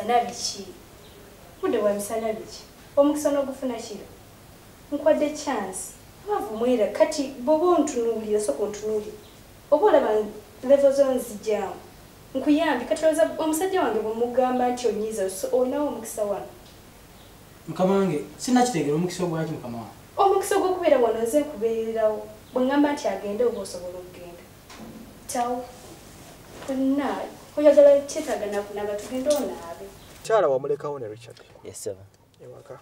misana biki bude wa misana biki omukisa no gufuna kiro nkwadde chance bavumwera kati bobo ntunulira soko ntunuli obola ban level zones jam nkuyambi kati oza omusajja wange bomugamba nti onyiza onawo omukisa wano mukama wange sina kitegera omukisa ogwaki mukama wange omukisa gw'okubeera wano nze nkubeererawo bwe ngamba nti agende oba osobola okugenda tawo na oyagala kyetagana kunaba tugende onaabe kyala wamulekawo ne Richard. Yes sir. Ewaka.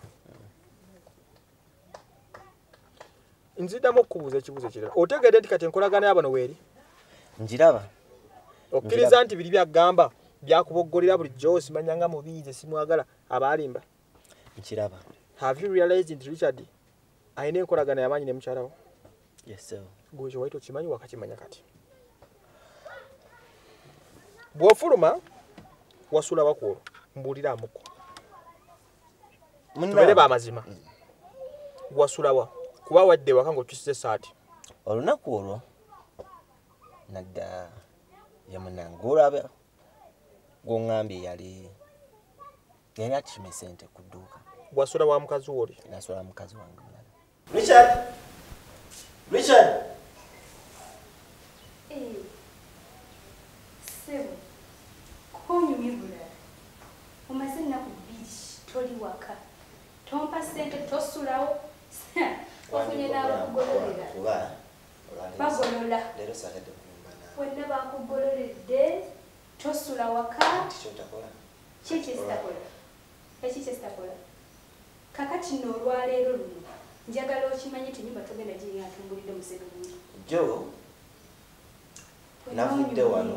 Nzidamu okubuuza ekibuuzo kirala. Otegedde nti kati enkolagana y'abano weeri? Njiraba. Okkiriza nti biri byagamba byakuboggolera bulijjo osimanyanga mubiize simwagala abaalimba? Njiraba. Have you realized that Richard ayina enkolagana y'amaanyi ne mukyalawo? Yes sir. Gwe waito kimanyi wakakimanya kati. Bw'ofuluma wasula bakuolo mbuulira amuko. Tubere ba mazima. Wasulawa kuba wadde waka ng'okyusiza saati. Olunaku olwo nadda yamunangula gongambye yali atimye sente ku dduuka. Wasula wa mukazi woli? Nasula mukazi wange mulala. Richard! Richard! Sebo konyumibula omaze nnaku bbiri toli waka tompa sente tosulawo ofunye n'abakugololera bagolola wenna bakugololedde tosula waka kikyesitakola ekikyesitakola kakati nno olwaleero luno njagala okimanyi ti nyumba togenda giri atumbulidde musebe bungi jo navudde wano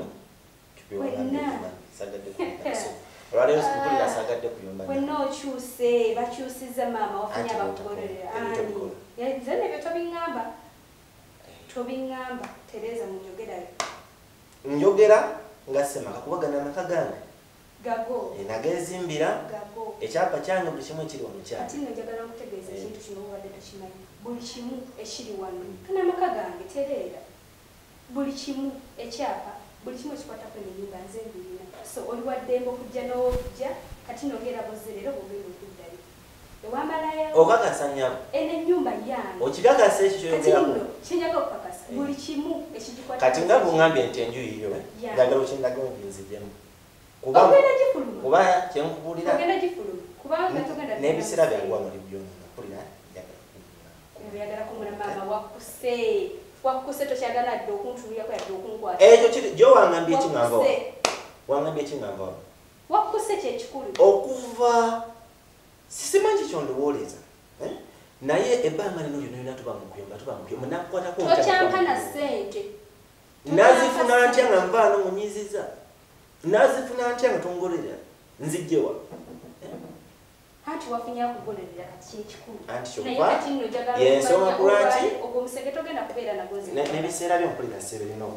wenna okyuse bakyusiza maama wafunye abakugololera ani zene byo tobiŋŋamba Tereza munjogerayo njogera nga semaka kubagana amaka gange gago nagezimbira gago ekyapa kyange buli kimu ekiri wano kyange ati njagala okutegeeza ekintu kino obadde tokimanyi buli kimu ekiri wano kana amaka gange Tereza buli kimu ekyapa buli kimu ekikwatako n'ennyumba nze mbirina so oli waddembe okujja n'okujja kati nogera bozerero bwogenda okuddayo ewamalayo okakasa nnyabo eno ennyumba yange okikakasa ekyo kyoyogerako kyenjaga okukakasa buli kimu ekigikwatako kati nga bwongambye nti enju yiyo njagala okindaga obinzijemu ogenda gifuluma kuba kyenkubuulira ogenda gifuluma kubanga togenda n'ebiseera byange wano libyona mpulira njagala kumula maama wakuse tokyagala dde okuntulirako yadde okunkwata ekyo kiri gyo wangambye ekingamba wangambye ekingamba wakuse kyekikulu okuva sisimanyi kyondowooleza naye ebbanga lino lyonna tuba mukuyomba munakukwatako tokyampa na ssente nazifuna ntya nga nvaano munyiziza nazifuna ntya nga tongolera nzijjewa anti wafunye akugololera kati kyekikulu anti kyokka yensonga kulwaki ogwo omusege togenda kubeera nagozi n'ebiseera byompulira seberina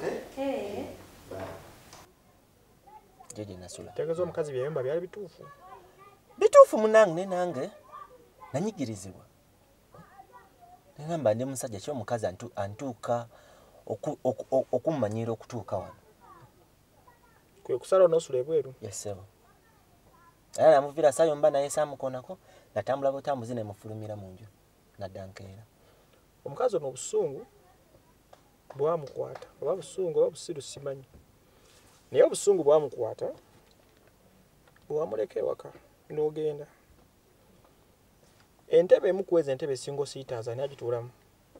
jeje nasula tegeeza omukazi byayomba byali bituufu munange nenange nanyigirizibwa nengamba ndi musajja ki omukazi antuuka okumumanyira okutuuka wano kwe kusala onosula ebweru yesebo era namuvira sayomba naye samukonako natambula butambuzi nemufulumira mu nju naddankeera omukazi ono obusungu bwamukwata oba busungu oba busiru simanyi naye obusungu bwamukwata bwamuleka ewaka n'ogenda entebe emukweza entebe single seaters ani agituulamu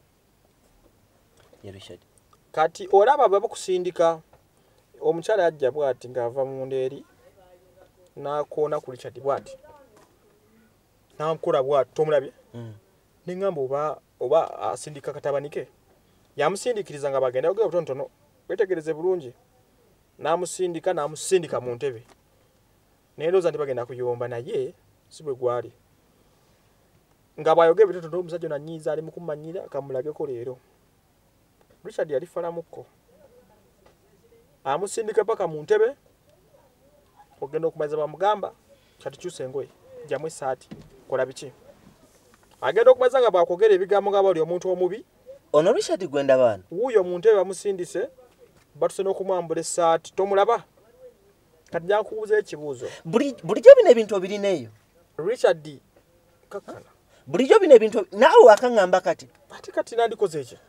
Richard kati olaba bakusindika omukyala ajja bwati ng'ava mu ndeeri n'akoona ku Richard bwati n'amukola bwati tomulabye neŋŋamba oba asindika katabanike yamusindikiriza nga bagenda ogera butonotono wetegereze bulungi n'amusindika mu ntebe neerooza nti bagenda kuyomba naye si bwe gwali nga bw'ayogera bitotono omusajja nanyiiza ali mu kumumanyira kamulageko leero Richard yali falamukko amusindika paka mu ntebe ogenda okumaliza bamugamba kati kyusa engoye jjamu essaati kola biki agenda okumaliza nga bwakwogera ebigambo nga bali omuntu omubi ono Richard gwenda baana wuuyo mu ntebe bamusindise batuse n'okumwambula essaati tomulaba Kati nja kubuuza ekibuuzo. Bulijjo bino ebintu obirineeyo. Richard kakana. Bulijjo bino ebintu naawe wakangamba kati. Kati nandikoze ki?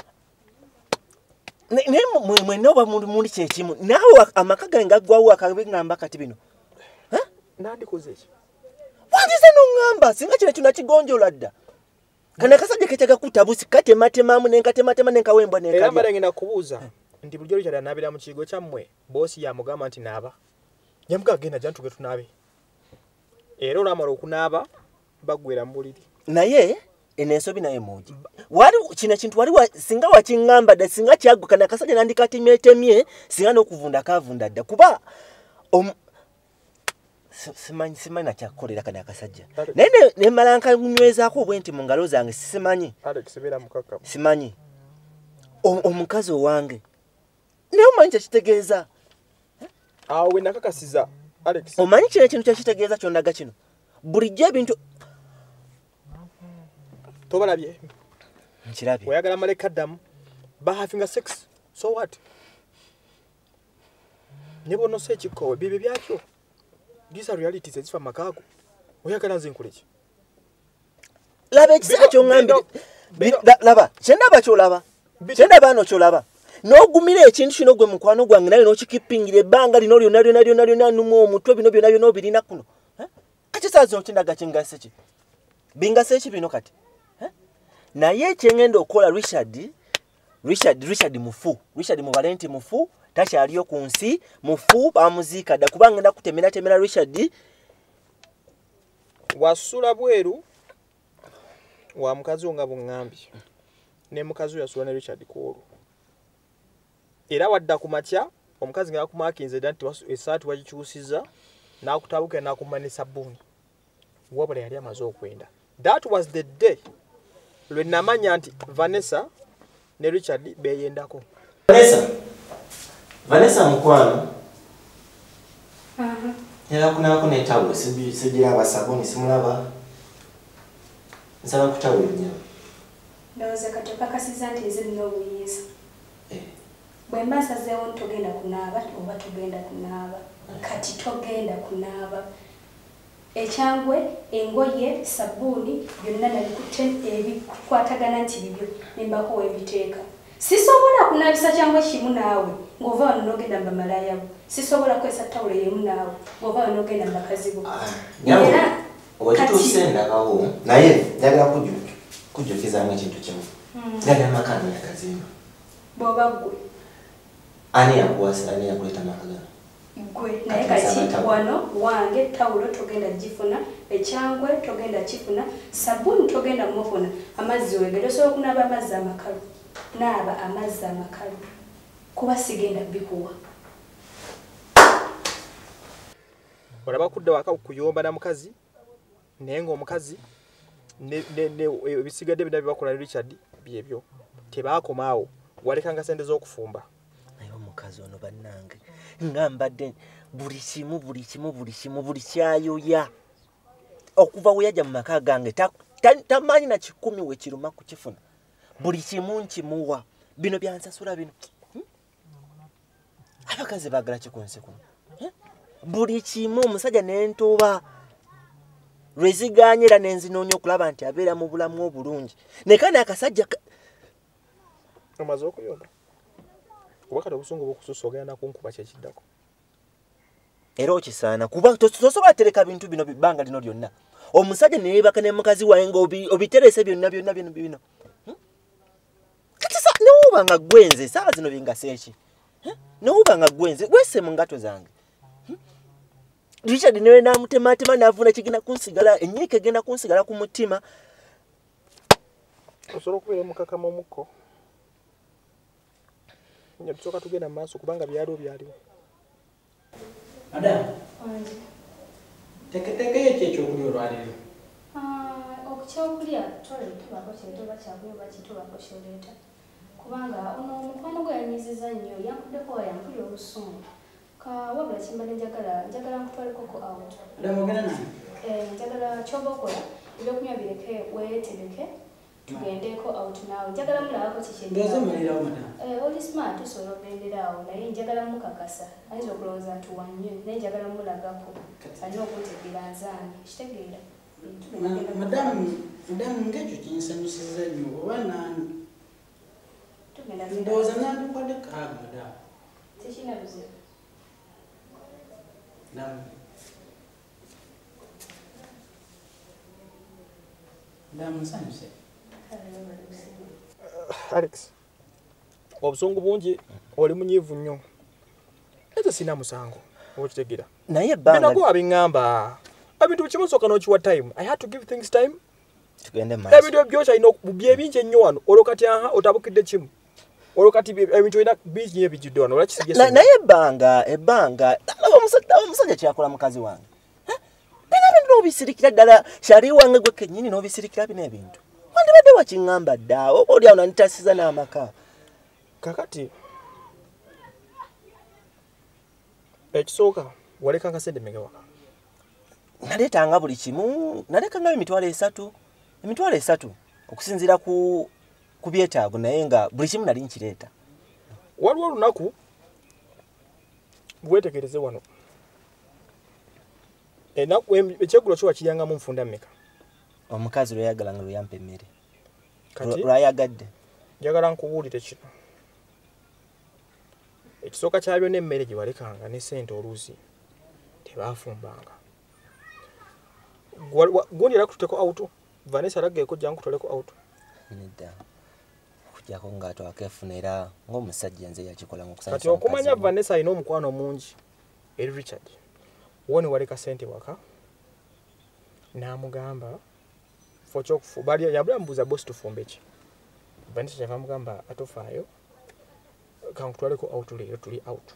Ne mwene oba muli kyekimu. Naawe amaka gange gaggwawo akabingamba kati bino. Nandikoze ki? Wandize n'ongamba singa kino tunakigonjola dda. Kana kasajja ketega kutabusi katematemamu nenkatematema nenkawembwa nenkabya. Era mbale ngenda kubuuza nti bulijjo Richard anaabira mu kigo kyammwe boosi yamugamba nti naaba. Yamuga genda jantuge tunaabe. Era olamala okunaaba bagwera mu buliri. Naye enensobi naye muji. Wali kino kintu wali singa wakingamba dda singa kyagguka na kasajja nandikatemyetemye singa n'okuvunda kavunda dda kuba simanyi na kyakolera kana akasajja. Naye ne malanka nywezako obwenti mu ngalo zange simanyi. Alex bera mukaka. Simanyi. Omukazi owange. Ne omanyi kyekitegeeza. Awo we nakakasiza Alex. Omanyi kino ekintu kyekitegeeza kyondaga kino. Bulijjo ebintu tobalabye. Nkirabye. Oyagala maleka ddamu. Having a sex. So what? Nebo no sekikowe bibi byakyo. These are realities ezifa makago. Oyagala nze nkuleki. Laba ekisakyo ngambire. Laba, kyendaba kyolaba. Kyendaba no kyolaba. N'ogumira ekintu kino gwe mukwano gwange naye n'okikipingira ebbanga lino lyonna numu omutwe bino byonna obirina kuno. Kati saazo okindaga kingase ki? Bingase ki bino kati? Naye kyengenda okola Richard mufu. Richard Muvalenti mufu. Takyaliyo ku nsi mufu bamuziika dda kubanga ngenda kutemera Richard. Wasula bweru wa mukazi nga bungambye. Ne mukazi yasula ne Richard Kolo. Era wadda ku makya omukazi nga yakumakinze dda nti esaati wagikyusiza n'akutabuka n'akumba ne sabbuuni. Wabula yali amaze okwenda. That was the day lwe namanya nti Vanessa ne Richard beyendako. Vanessa mukwano. Yala kunako ne tawulo sigira abasabuni simulaba. Nsaba kutawulo nnyo. Ndowooza kati okakasiza nti nze nina obuyinza. Bwe mba nsazeewo togenda kunaaba oba togenda kunaaba. Kati togenda kunaaba. Ekyangwe, engoye, sabbuuni byonna nabikutte ebikwatagana nti bibyo nembako webiteeka. Sisobola kunaabisa kyangwe kimu naawe ng'ova wano n'ogenda mbamalaaya bo. Sisobola kwesa tawulo y'emu naawe ng'ova wano n'ogenda mbakazi bo. Era wakituuse ndagawo naye njagala kujjukizamu ekintu kimu. Njagala amakano yakazimba. Bw'oba ggwe. Ani yakuwasa ani yakuleeta amakagano? Gwe naye kati wano wange tawulo togenda gifuna, ekyangwe togenda kifuna, sabbuuni togenda mufuna, amazzi weegere osobola okunaaba amazzi amakalu. Naaba amazzi amakalu. Kuba sigenda bikuwa. Olaba kudda waka kuyomba na mukazi naye ng'omukazi ne ebisigadde bina byebakola Richard byebyo tebaakomaawo walekanga sente z'okufumba. Naye omukazi ono bannange ngambadde buli kimu buli kyayoya okuva we yajja mu maka gange tamanyi na 10 we kiruma kukifuna. Buli kimu nkimuwa. Bino byansasula bino. Abakazi baagala kikunsi kuno. Buli kimu omusajja n'entuba lweziganyera n'enzinoonya okulaba nti abeera mu bulamu obulungi. Nekane akasajja amaze okuyomba. Wakati obusungu bw'okususa ogenda kunkuba kyekiddako. Era okisaana kuba tosobola tereka bintu bino bibbanga lino lyonna. Omusajja ne yeebaka ne mukazi waye ng'obiterese byonna bino. Kati n'oba nga gwenze saawa zino bingase eki. N'oba nga gwenze wese mu ngato zange. Richard newe namutematema n'avuna kigenda kunsigala ennyike egenda kunsigala ku mutima. Osobola okubeera omukakama omukko. Tusooka tugenda mu maaso kubanga byaliwo. Madam. Teketekeyo ki ekyokulya olwaleero? Okukyokulya tubaako kyetoba kyakuyoba kitubaako kyoleeta. Kubanga ono omukwano gwe yanyiziza nnyo yankuddeko yampulira obusungu. Wabula kimbadde njagala nkutwalekoko out. Madam ogenda nani? Njagala ky'oba okola ebyokunywa bireke weetereke tugendeko out now njagala mulabako ndoze kikyendera mulirawo madam oli smart osobola ogendera awo naye njagala mukakasa ayinza okulowooza nti wannyo naye njagala mulagako alina okutegeera nzange kitegeera madamu ngekyo kinsanyusiza nnyo oba nani tugenda ndowooza nandikwadde kaaga madamu tekina buzibu madamu nsanyuse Alex obusungu bungi oli munyiivu nnyo ekyo sina musango okitegeera naye ebbanga binakuwa biŋŋamba ebintu bikimusooka n'okiwa time I had to give things time tugende maaso ebintu ebyokyo alina byebingi ennyo wano olwo kati aha otabukidde kimu olwo kati ebintu olina bingi nnyo ebijjudde wano olwakisijja naye ebbanga omusajja kyakola mukazi wange bino bintu n'obisirikira ddala kyali wange gwe kennyini n'obisirikira bino ebintu wandibadde wakiŋŋamba dda oba oli awo nanitasiza n'amaka kakati ekisooka walekanga sente megawaka naleetanga buli kimu nalekangayo emitwalo esatu okusinziira ku byetaago naye nga buli kimu nali nkireeta waliwo olunaku bwetegereze wano ekyeggulo kyo wakiryangamu nfunda mmeka omukazi lweyagala nga lweyampa emmere kati lwayagadde njagala nkubuulire kino ekisooka kyabyo n'emmere gye walekanga ne ssente oluusi tebaafumbanga gundi era kututeko auto Vanessa alaggeeko jjangu kutoleko auto nedda okujjako ng'atwako efuna era ng'omusajja nze yakikola kati okumanya Vanessa alina omukwano mungi eri Richard woni waleka ssente waka n'amugamba bali yabula mbuuza bosi tufumbe ki Vanessa kyava amugamba atofaayo kankutwaleko auto leero tuli auto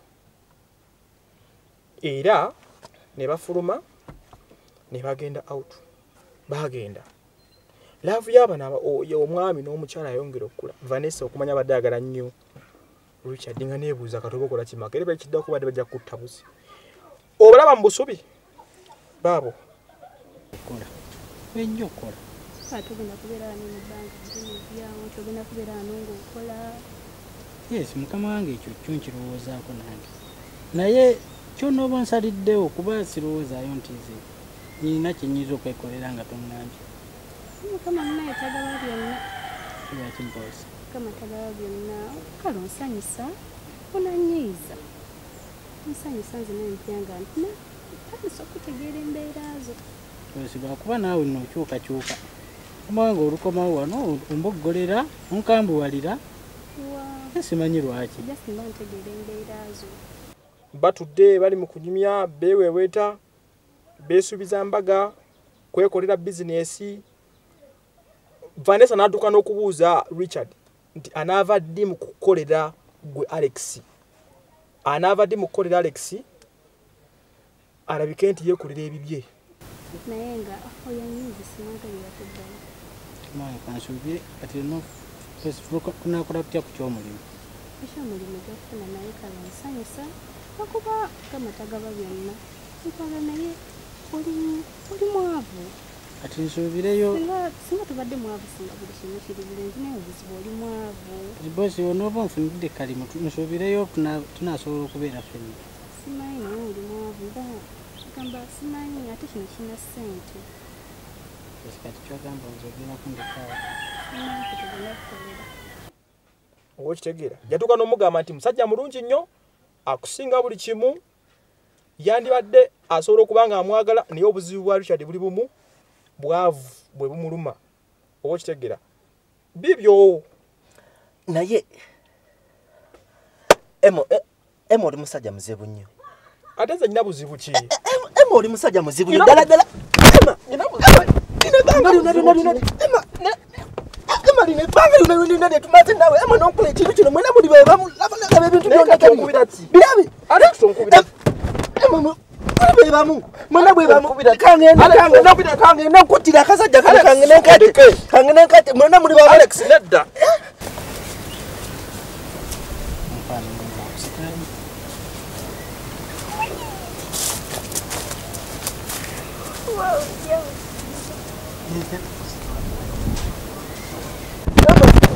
era ne bafuluma ne bagenda auto bagenda laavu y'abana omwami n'omukyala ayongera okukula Vanessa okumanya badde ayagala nnyo Richard nga neebuuza katoba okola kimaka era bakiddako badde bajja kutta buzi obalaba mu busubi baabo kola ennyo kola tugenda kubeera wano mu bbanga ddinebyawo tugenda kubeera wano ng'okola yes mukama wange ekyo kyo nkirowoozaako nange naye kyonooba nsaliddewo kuba sirowoozaayo ntize nyina kyenyiza okwekolera nga toŋŋambye mukama munaye tagaba byonna lwakimpozi mukama tagaba byonna kale onsanyusa onanyiiza onsanyusa nze nempyanga ntina tandisa okutegeera embeera zo osi lwakuba naawe nookyukakyuka mukama wange olukomawo wano omboggolera onkambuwalira simanyi lwaki jasimba ntegeera embeera zo batudde bali mu kunyumya beeweeweeta beesuubiza mbaga kwekolera bizinesi Vanessa n'adduka n'okubuuza Richard nti anaava ddi mu kukolera gwe Alex anaava ddi mu kukolera Alex alabike nti yeekolera ebibye naye nga oyanyiiza simanka byeyakuddamu mawe kansuubire kati no kunakola tutya ku kyomulimu ekyomulimu gyokufuna naye kale nsanyusa lwakuba mukama tagaba byonna nkwala naye oli mwavu kati nsuubireyo singa tubadde mwavu singa buli kimu kiri bulungi naye obuzibu oli mwavu bosi onooba nfunidde kalimu nsuubireyo tunasobola okubeera ffenna simanyi naye oli mwavu nga gamba simanyi ate kino kina ssente kati kyogamba nzogera kundekaawo simanyi kutegenda kukolera owekitegeera yatuuka n'omugamba nti musajja mulungi nnyo akusinga buli kimu yandibadde asobola okuba nga amwagala naye obuzibu bwa Richard buli bumu bwavu bwe bumuluma owekitegeera bibyo naye emo oli musajja muzibu nnyo ate nze nyina buzibu ki emo oli musajja muzibu nnyo ddala ddala tumaze nawe emo n'okola ekintu kino mwena muli bebamu laba ebintu byonabirabi bebamu mwena bwebamu kange nokuttira akasajja kange nenkate mwena muli bamu Alex nedda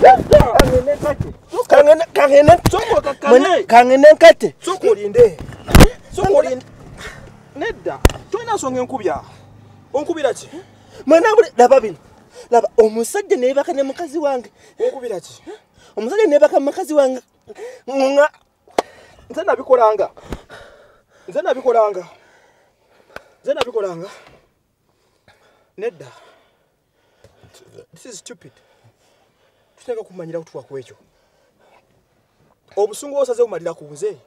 Kangene nkate. Sokolinde. Nedda. Toina songa enkubya. Onkubira ki? Mwana bule laba bino. Laba omusajja ne baka ne mukazi wange. Onkubira ki? Omusajja ne baka mukazi wange. Nga Nze nabikolanga. Nedda. This is stupid. Tutaka kumanyira kutuwa kwekyo. Obusungu osaze umalira kunze.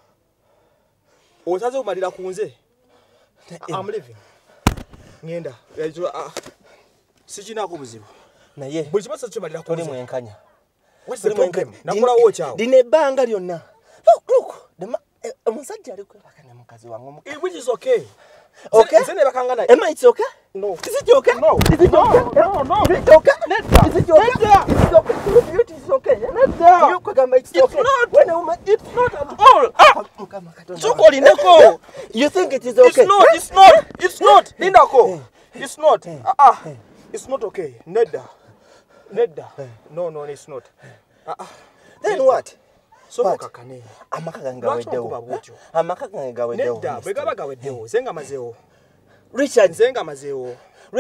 I'm leaving. Ngenda. Sijina kubuzibu. naye Buli kibasa kimalira toli kunze. mwenkanya. What's the problem? Nakola wo kyawo. Dine banga lyonna. Look. Omusajja ali kwebaka ne mukazi wange. Which is okay. Okay. Zene bakangana. Am I okay? No. Is it okay? No. Is it okay? No. Is it okay? Nedda. Is it okay? Nedda. Is it okay? Beauty is okay. Nedda. You kwagamba it's It's okay. not. When a woman, it's not at all. Mukama Katonda. Sokolindeko. You think it is okay? It's not. Lindako. It's not. It's not okay. Nedda. No, it's not. Then what? So What? kakane. Amaka gange Lwaki gaweddewo. okuba bw'otyo? Amaka gange gaweddewo. Nedda, bwe gaba gaweddewo, zenga mazeewo. Richard. Zenga mazeewo.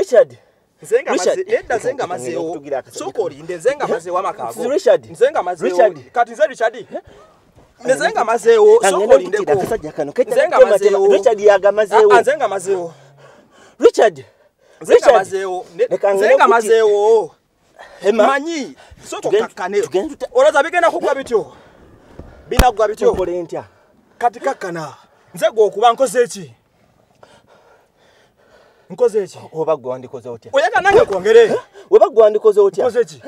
Nedda zenga mazeewo. Sokolinde zenga mazeewo amakago. Richard. Nzenga mazeewo. Richard. Kati nze Richard. Nzenga mazeewo. Sokolindeko. Nzenga mazeewo. Richard yagamazeewo. Nzenga mazeewo. Richard. Zenga mazeewo. Zenga mazeewo. Manyi. Soko kakane. Olaza bigenda kugwa bityo. Binagwa bityo. Okole ntya? Kati kakana. Nze gwe okuba nkoze ki? Oba gwe wandikoze otya? Oyagala nange kwongere. Oba gwe wandikoze otya? Nkoze ki?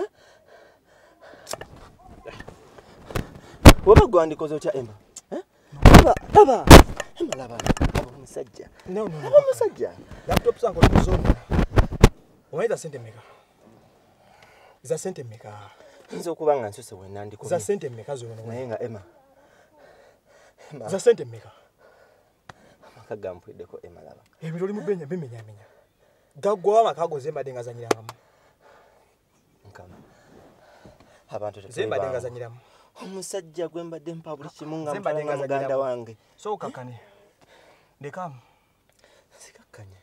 Oba gwe wandikoze otya Emma? Laba. Emma laba. Omusajja. No. Omusajja. Laptop zangu olikuzoona. Omayiza sente mmeka? Za sente mmeka? Nze okuba nga nsose we nandikoze. Za sente mmeka zona? Naye nga Emma. Za sente mmeka? Amaka gampweddeko Emma laba. Ebiro limu bimenya. Gaggwa amakago zembadde ngazanyiramu. Mukama. Abantu Zembadde ngazanyiramu. Omusajja gwe mbadde mpa buli kimu nga mpalanga muganda wange. So kakane. Ndekamu. Sikakkanya.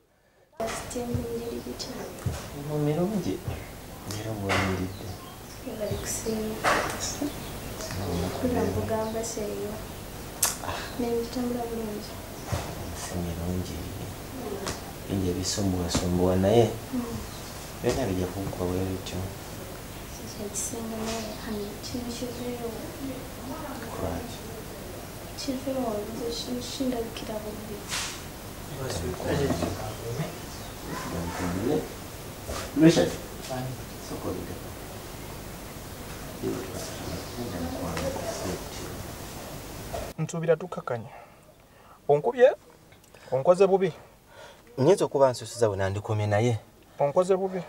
Mirungi. Mirungi. Bali kusinga. Kula mugamba seyo. N'ebitambula bulungi. Mirungi. Inje bisumbuwa naye. Byonna bijja kukuba bwe bityo. Ekisinga naye kintu kiveewo. Lwaki? Kiveewo kindabikira bubi. Richard. Nsuubira tukakanya. Onkubye? Onkoze bubi? Nyinza okuba nsusiza we nandikomye naye. Onkoze bubi?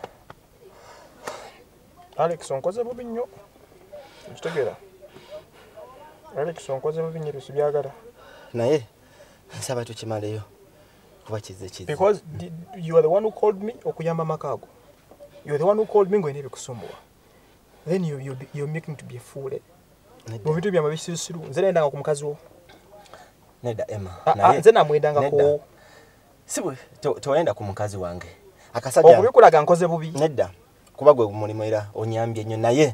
Alex, onkoze bubi nnyo. Ekitegeera? Alex, onkoze bubi nnyo bisubyagala. Naye nsaba tukimaleyo. Kuba kize. Because you are the one who called me okuyamba makago. You are the one who called me ngoine bikusumbuwa. Then you're making to be a fool. Mu bintu byama bisiru. Nze nendanga ku mukazi wo. Nedda Emma. Nze namwendanga ko. Sibwe toenda ku mukazi wange. Akasajja. Okubikulaga nkoze bubi. Nedda. Kuba gwe mulimo era onyambye nnyo naye.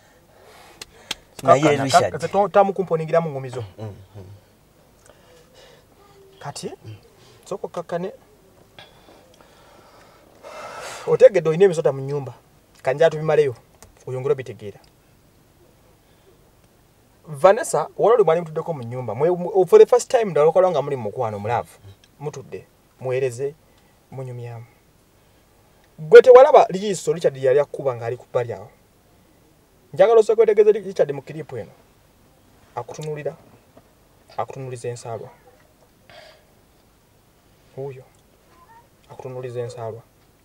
Naye Richard. Kati tamukumponingira mu ngumizo. Kati soko kakane. Otegedde oyina ebisota mu nnyumba. Kanja tubimaleyo. Oyongera bitegeera. Vanessa, wali mwali mtuddeko mu nnyumba. For the first time ndalokola nga muli mukwano mulavu. Mutudde. Muwereze munyumyamu. Gwe tewalaba liiso Richard yali akuba nga ali ku bbali awo. Njagala osokwetegeeza Richard mu kiripu eno. Akutunuliza ensaalwa. Huyo. Akutunuliza ensaalwa.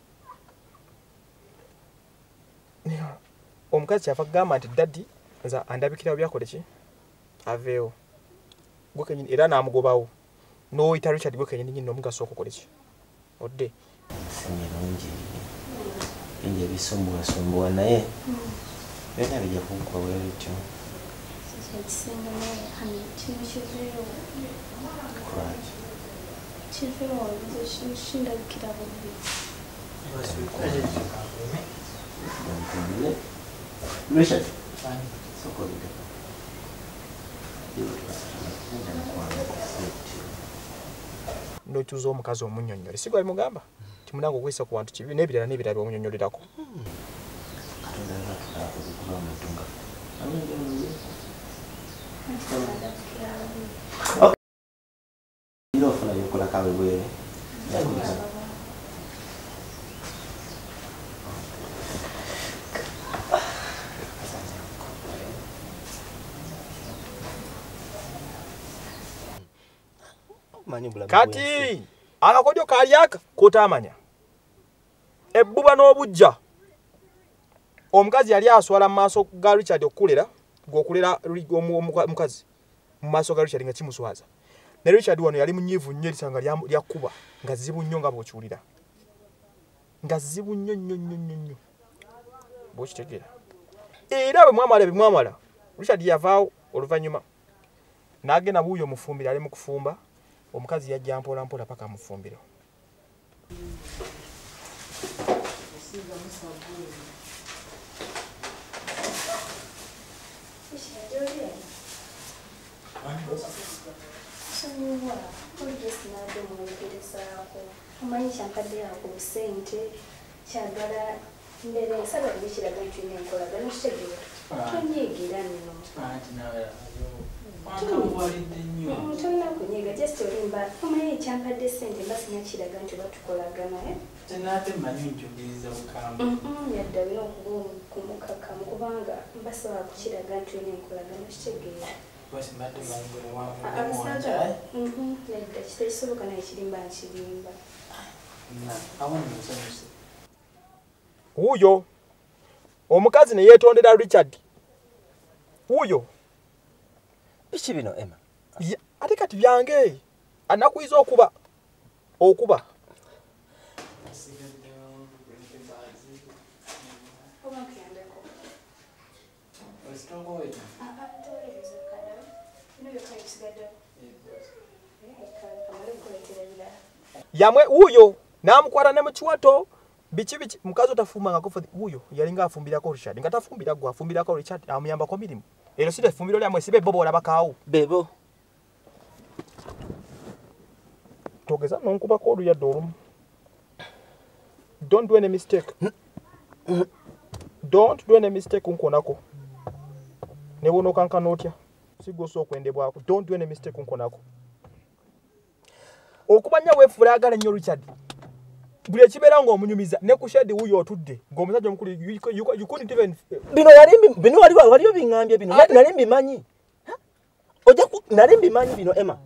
Omukazi kyava kugamba nti daddi nza andabikira byakole ki? Aveewo. Gwe kenyini era n'amugobawo. N'oyita Richard gwe kenyini nnyini n'omugaso okukole ki? Odde. Mirungi. Inje bisumbuwa naye. byonna bijja kuggwa bwe bityo. Ekisinga naye hani kino kiveewo. Lwaki? Kiveewo kindabikira bubi. Richard. Ndotuza omukazi omunnyonnyole si gwe mugamba timunanga okwisa ku bantu kibi n'ebirala n'ebirala omunnyonnyolerako. Kati akakodyo kalyaka kotamanya ebbuba n'obujja omukazi yali aswala mu maaso ga Richard okukulera ng'okulera omukazi mu maaso ga Richard nga kimuswaza ne Richard wano yali munyiivu nnyo erisanga lyakuba nga zibu nnyo nga bw'okiwulira nga zibu nnyo bw'okitegeera era bwe mwamala Richard yavaawo oluvannyuma n'agenda buuyo mufumbire ali mu kufumba omukazi yajja mpola mpola paka amufumbiro. Omanyi kyampadde ako ssente kyagala mbere nsaba ebikiraga nti nenkolagana kitegeera tonyiigira nno tolina kunyiiga just olimba omanyi kyampadde ssente mba sinakiraga nti batukolagana yadda olina okuba kumukakamu kubanga mbasaba kukiraga nti olina enkolagana kitegeera yadda kitekisoboka naye kirimba nkirimba wuuyo omukazi ne yeetondera Richard wuuyo biki bino Emma ate kati byange anakuyiza okuba yamwe wuuyo n'amukwata ne mu kiwato biki mukazi otafumba nga kofa wuuyo yalinga afumbirako Richard nga tafumbira gwe afumbirako Richard amuyambako mirimu ero si tefumbiro lyamwe sibe bobo olabakaawo bebo togeza nonkubako oluyadde olumu. Don't do any mistake. Don't do any mistake unkonako. Ne wono kankana otya. Sigoso okwendebwako. Don't do any mistake unkonako. Okubanya weefula agala nnyo Richard. Buli ekibeera ng'omunyumiza ne ku shedi wuyo otudde ng'omusajja omukulu you couldn't even bino waliyo biŋŋambye bino nali mbimanyi nali mbimanyi bino Emma.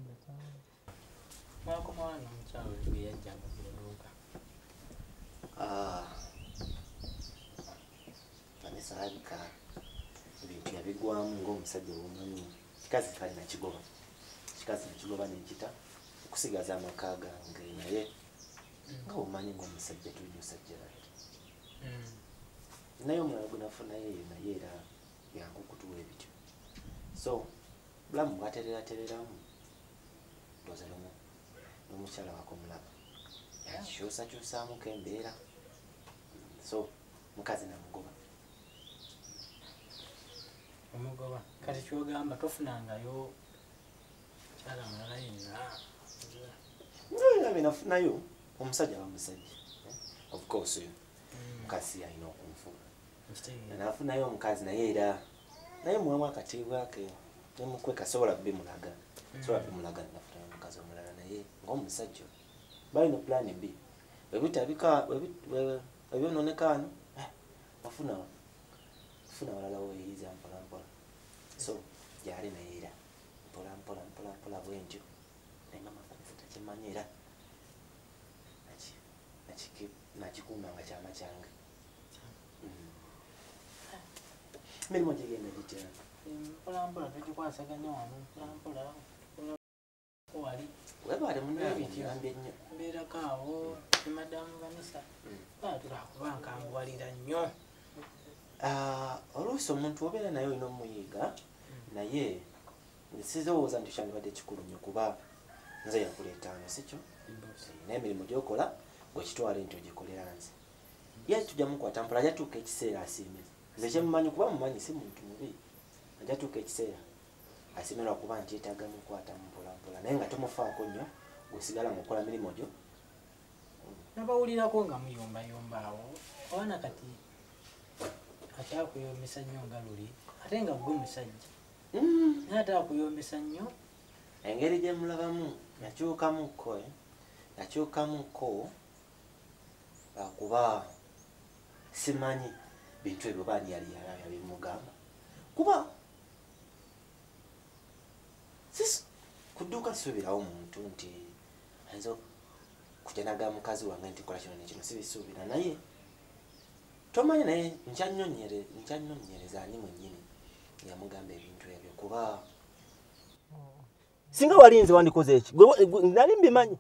Anisaalika ebintu yabigwamu ng'omusajja w'omanyi kikazi kali nakigoba nekita okusigaza amaka gange naye nga omanyi ng'omusajja tulina osajja naye omulala gwe nafunayo eyo naye era yangu okutuwa ebityo so bulamu bwatereratereramu ndoza n'omukyala wako mulaba yakikyusakyusaamuko embeera so mukazi namugoba omugoba kati kyogamba tofunangayo kyala mulala yenna nafunayo omusajja bamusajja of course mukasi alina okunfuga nafunayo omukazi naye era naye muwamu akatiibwa ke nemukweka sobola bimulaga nafunayo omukazi omulala naye ng'omusajja balina plan B ebyononekaano bafuna walala weeyiza mpolampola so gyali naye era mpolampola bwentyo naye mamakanisa takimanyi era nakikuuma nga kyama kyange mirimu gigenda gitya mpolampola togikwasaganya wano mpolampola wali webaale munabitambye nnyo mbeerako awo ne madamu Vanessa baatula kuba nkambuwalira nnyo oluusi omuntu obeera naye olina omuyiga naye sizowooza nti kyandibadde kikulu nnyo kuba nze yakuleetaano sikyo n'emirimu gy'okola gwekitwale nti ogikolera nze ye tujja mukwata mpola ajja tuuka ekiseera asiimize nze kyemumanyi kuba mumanyi si muntu mubi ajja tuuka ekiseera asiimirwa kuba nti yeetaaga mukwata mpolampola naye nga tomufaako nnyo gwesigala ngaokola mirimu gyo nabawulirako nga muyombayomba awo abaana kati akyakuyombesa nnyo nga luli ate nga gwe musajja naye ate akuyombesa nnyo engeri gye mulabamu yakyukamuko kuba simanyi bintu ebyo baani yali yalabya bimugamba kuba kudduuka sisuubirawo muntu nti ayinza kujja naga mukazi wange nti kola kino nekino sibisuubira naye tomanyi naye nkyanyonyereza ani mwennyini yamugamba ebintu ebyo kuba singa walinze wandikoze eki nali mbimanyi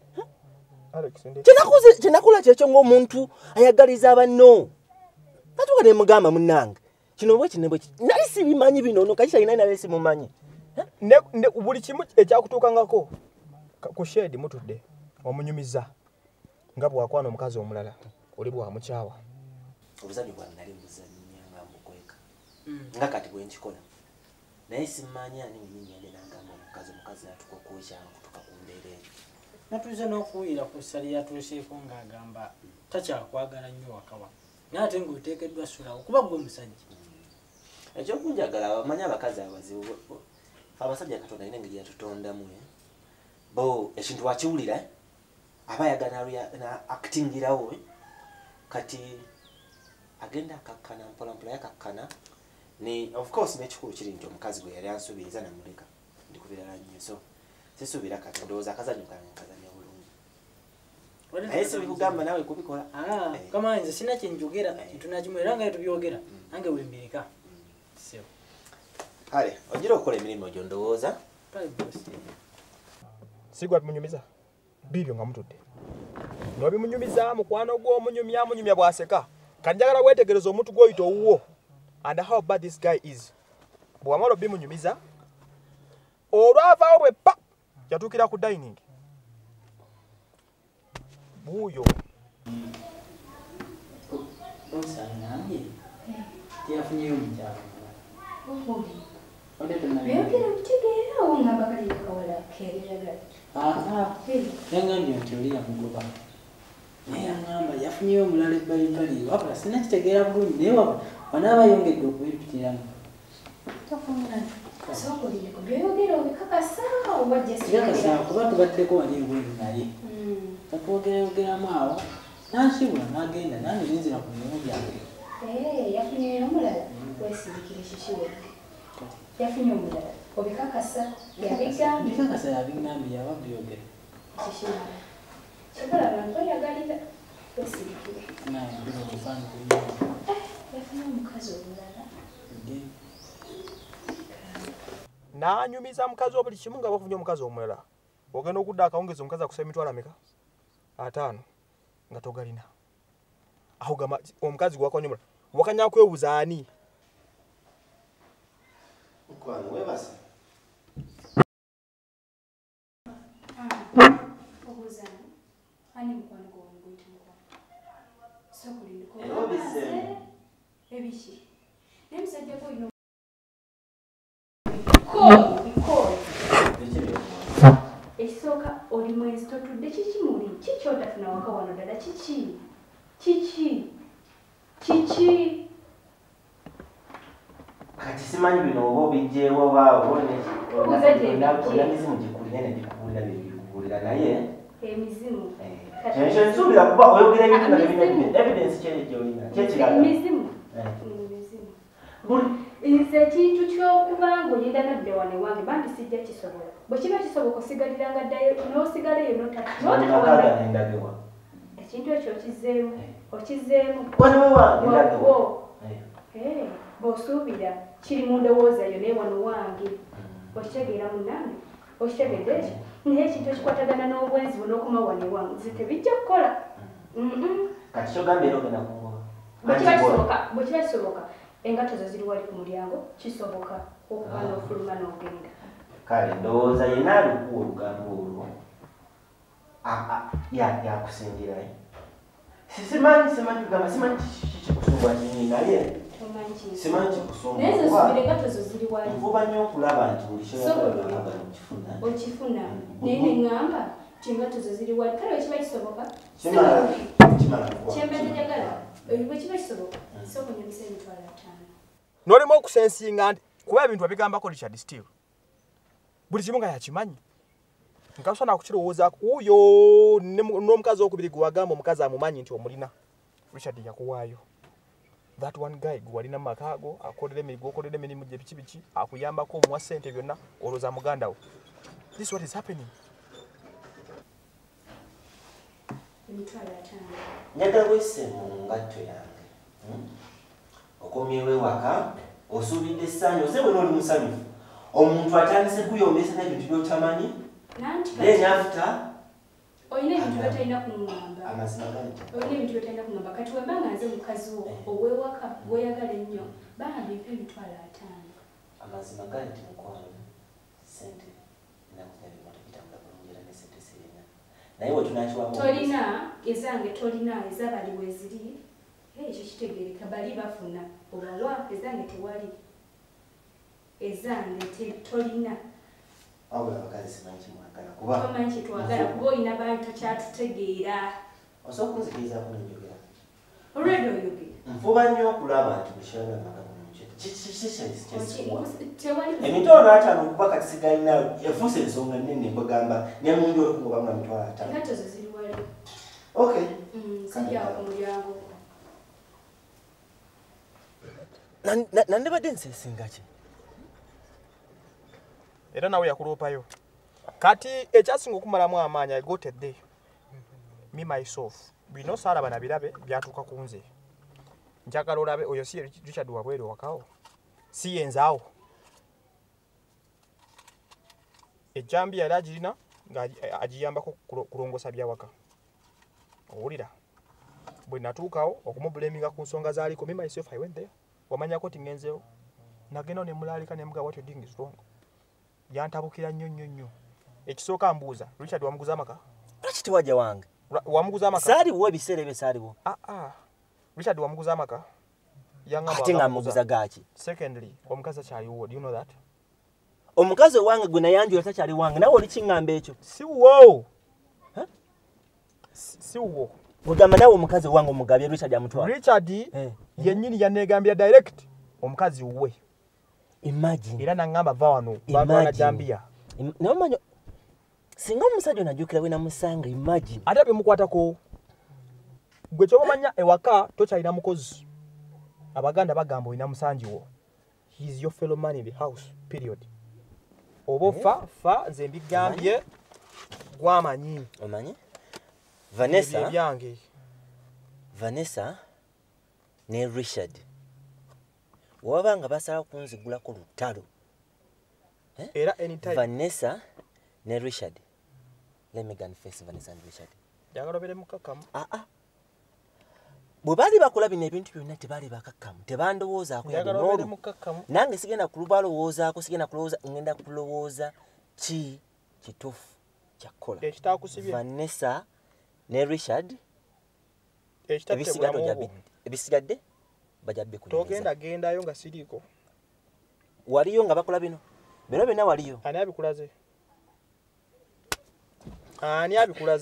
kyenakola kyekyo ng'omuntu ayagaliza abanno natuka nemugamba munnange kino bwe kinebwe nali sibimanyi binono kakisa ina nali simumanyi buli kimu ekyakutuukangako ku shedi mutudde omunyumiza nga bwakwana omukazi omulala oli bwamukyawa obuzanyo bwange nali mbuzannya nga mbukweka nga kati bwenkikola naye simanyi ani wenyini yage nagamba omukazi natuka okwokyanga kutuka ku mbeera eyo natuuze n'okuwulira ku ssali yatuuseeko ng'agamba takyakwagala nnyo wakawa naye ate ng'oteekeddwa sulawo kuba gwe musajja ekyokunjagala bamanyi abakazi abazibu abasajja katonda alina engeri yatutondamu bo ekintu wakiwulira aba ayagala na actingirawo kati agenda akakkana mpolampola yakakkana ni of course n'ekikulu kiri nti omukazi gwe yali ansuubiriza namuleka ndikubirala nnyo so sisuubira kati ndowooza akazanyo kange nkazanya bulungi naye sibikugamba naawe kubikola kama nze sina kyenjogera tunakimwera nga tubyogera nange wembirika kale ogira okukola emirimu egyo ndowooza sigwa bimunyumiza bibyo nga mutudde nobimunyumiza mukwano gw'omunyumya bwaseka kati njagala wetegereza omuntu gw'oyita owuwo and how bad this guy is bwamala bimunyumiza olwavaawo bwe pa yatuukira ku dining buuyo osanange tiyafunyeyo omukyalo Beyogera kutegeera ongamba kali kawala kereyagala. Yangambye nti oli yamugoba. Naye yangamba yafunyeyo omulala ebbalibbali wabula sinakitegeera bulungi naye wanaaba yongedde okubipitiramu. Sokolireko beyogera obikakasa oba jakasa kuba tubaddeko wali ebweru naye katwogerayogeramu awo nansibula nagenda nange ninzira ku mirimu byange. Yafunyeyo omulala wesirikire kishiwe. Yafunye omulala obikakasa yabigambye yaba byogera kishima kikola abantu bayagalira wesirikire naye ndina okufaana kuliyo yafunye omukazi omulala nanyumiza mukazi obuli kimu nga bafunye omukazi omulala ogenda okudda akawungeza omukazi akusaba emitwalo ameka 5 nga togalina aho gamba omukazi gwakonye omulala wakanya kwebuuza ani Kwani webase obuzana ani mukwano gw'omuntu sokolireko ebishi nemusajja gw'olina ekisooka oli mwenzi totudde kiki muli kikyotafuna waka wano ddala kiki kati simanyi bino oba obijjeewo baawo olamizimu gikulira negikubuulira byebikubuulira naye emizimu ekyo nsuubira kuba oyogera ebintu nga tebina evidence kyekyoyina kyekiraga emizimu nze ekintu ky'okuba ng'oyenda nadde wane wange bambi sijja kisobola bwe kiba kisoboka osigaliranga ddayo n'osigaleyo notaendagewa ekintu ekyo okizeemu bw'osuubira kiri mu ndowooza yo naye wano wange okitegeera munnange okitegedde ekyo naye ekintu ekikwatagana n'obwenzi bun'okuma wane wange nze tebijja kukola kati kyogambye era ogenda kungoba bwe kiba kisoboka engato zo ziri wali ku mulyango kisoboka okuba n'ofuluma n'ogenda. Kale ndowooza yenna alikuwa olugambo olwo yakusingira simanyi kugamba simanyi kikusumbwa kinyi naye simanyi kikusumbwa nvuba nnyo okulaba nti buli kyoyagala okifuna naye neŋŋamba nti engato zo ziri wali kale wekiba kisoboka kyembadde njagala bwe kiba kisoboka sookunyumisa emitwalo 5 n'olimu okusensinga nti kuba ebintu babigambako Richard Steele buli kimu nga yakimanyi nkasana kukirowoozaako wuuyo n'omukazi okubiri gwe wagamba omukazi amumanyi nti omulina Richard yakuwaayo that one guy gwe walina mu maka ago akolera emirimu gye biki akuyambako omuwa ssente byonna olowooza muganda wo. This what is happening. Njagala wesse mu ngatto yange okomyewo ewaka osuubidde essanyu ose bwe n'oli musanyufu omuntu atandise kuyombesa n'ebintu by'otamanyi then after oyina ebintu byotalina kungamba amazima ganti oyina ebintu byotalina kungamba kati weba nga nze mukazi wo ow'ewaka gw'oyagala ennyo bambi mpa emitwalo 5 amazima ganti mukwano sente nakugenda kitambula bulungi era ne sente sirina naye wetunakiwamu tolina ezange tolina ezabali weziri ekyo kitegeereka bali bafuna obawa ezange tewali ezange tolina wabula abakazi simanyi kimwagala kuba omanyi kyetwagala kuba olina bantu kyatutegeera osobola okunzikirizaako nenjogera olwedde oyogera nfuba nnyo okulaba nti mukyala magamungi emitwalo 5 okuba kati sigalina efuusa ensonga nnene mbagamba nemundi olikugobamu emitwalo 5 engato zo ziri wali okay sijjawo ku mulyango nandibadde nseesinga ki era nawe yakuloopayo kati ekyasinga okumalamu amaanyi I got a day me myself bino saalaba na birabe byatuuka ku nze njagala olabe oyo si Richard wabwere wakawo si yenzaawo ejjambi yali agirina nga agiyambako kulongosa byawaka owulira bwe natuukawo okumubuleminga ku nsonga zaaliko me myself I went there wamanyako ti ngenzeewo nagenda ne mulaalika ne mugaba what you doing is wrong yantabukira nnyo ekisooka mbuuza Richard wamuguza amaka lwaki tewajja wange wamuguza amaka saaliwo ebiseera ebyo saaliwo Richard wamuguza amaka ate nga muguza gaaki secondly omukazi akyaliwo do you know that omukazi owange gwe nayanjula takyali wange nawe oli kiŋŋamba ekyo siwo ogamba nawe omukazi owange omugabye Richard amutwala Richard yennyini yanneegambya direct omukazi wuwe imagine era naŋŋamba va wano baana Jambia naye omanyi singa omusajja onajjukira we namusanga imagine ate bemukwatako gwe kyobamanya ewaka tokyalina mukozi abaganda bagamba olina musanjiwo he is your fellow man in the house period oba fa nze mbigambye gwamanyi omanyi Vanessa ne Richard wabanga basala kunzigulako lutalo era anytime Vanessa ne Richard let me gun face Vanessa and Richard jagalo bere mukakamu bwe bali bakola bino ebintu byonna tebali bakakkamu tebandowoozaako yabinolu nange sigenda kulubalowoozaako sigenda kulowooza ngenda kulowooza ki kituufu kyakkola Vanessa ne Richard ebisigadde bajja kunyumiza togenda gendayo nga siriiko waliyo nga bakola bino byonna waliyo ani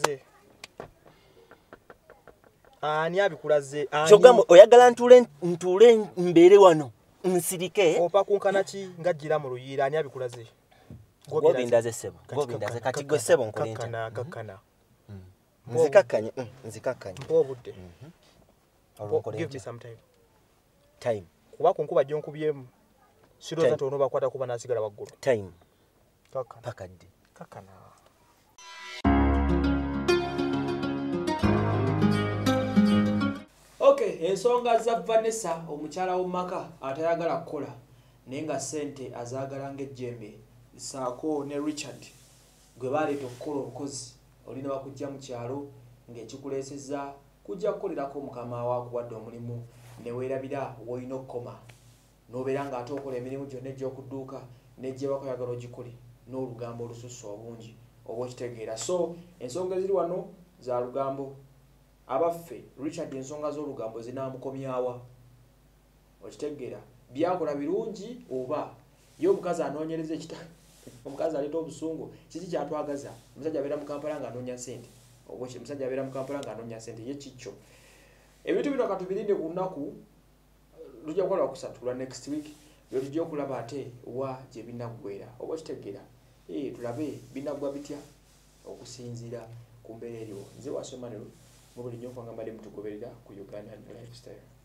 abikulaze kyogamba oyagala ntuule mbeere wano nsirike opa kunkana ki ngajjira mu luyiira ani abikulaze gobindaze sebo gobindaze kati gwe sebo nkolenta kakkana nzikakkanye obudde give me some time kuba kunkuba gyonkubyemu siroza tono bakwata kuba nasigala waggulu time pakadde kakkana okay ensonga za Vanessa omukyala w'omumaka atayagala kukola naye nga ssente azaagala ng'ejjembe saako ne Richard gwe baleeta okukola obukozi olina bakujja mu kyalo ng'ekikuleesezza kujja kukolerako mukama waakuwadde omulimu ne weerabira w'olina okukoma nobeera nga ate okola emirimu gyonna egy'okudduuka n'egyebako oyagala ogikole n'olugambo olususse obungi oba okitegeera. So ensonga eziri wano za lugambo. Abaffe Richard ensonga z'olugambo zinaamukomyawa okitegeera byakola birungi oba ye omukazi anoonyereza omukazi aleeta obusungu kiki kyatwagaza omusajja abeera mu Kampala ng'anoonya ssente oba omusajja abeera mu Kampala ng'anoonya ssente ye kikyo. Ebintu bino katubirinde ku lunaku lujja kukola kusatu lwa next week lwe tujja okulaba ate wa gye binaggwera oba okitegeera tulabe binaggwa bitya okusinziira ku mbeera eriwo. Nze Wasoma mu buli nnyo kwanga mbadde mutugoberera ku Uganda Lifestyle.